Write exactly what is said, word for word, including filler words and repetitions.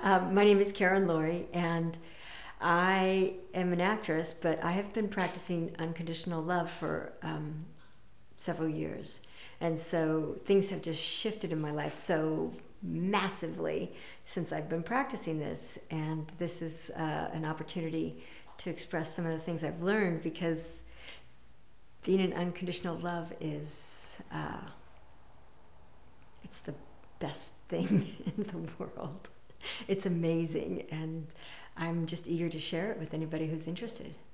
Um, my name is Karen Lorre, and I am an actress, but I have been practicing unconditional love for um, several years. And so things have just shifted in my life so massively since I've been practicing this. And this is uh, an opportunity to express some of the things I've learned, because being in unconditional love is, uh, it's the best thing in the world. It's amazing, and I'm just eager to share it with anybody who's interested.